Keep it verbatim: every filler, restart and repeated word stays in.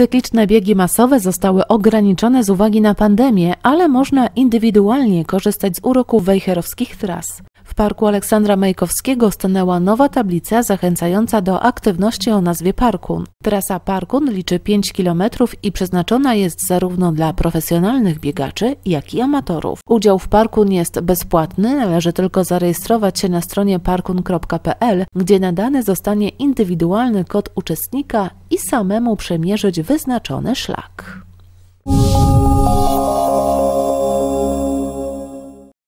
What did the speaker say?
Cykliczne biegi masowe zostały ograniczone z uwagi na pandemię, ale można indywidualnie korzystać z uroku wejherowskich tras. W parku Aleksandra Majkowskiego stanęła nowa tablica zachęcająca do aktywności o nazwie Parkun. Trasa Parkun liczy pięć kilometrów i przeznaczona jest zarówno dla profesjonalnych biegaczy, jak i amatorów. Udział w Parkun jest bezpłatny, należy tylko zarejestrować się na stronie parkun kropka p l, gdzie nadany zostanie indywidualny kod uczestnika i samemu przemierzyć wyznaczony szlak.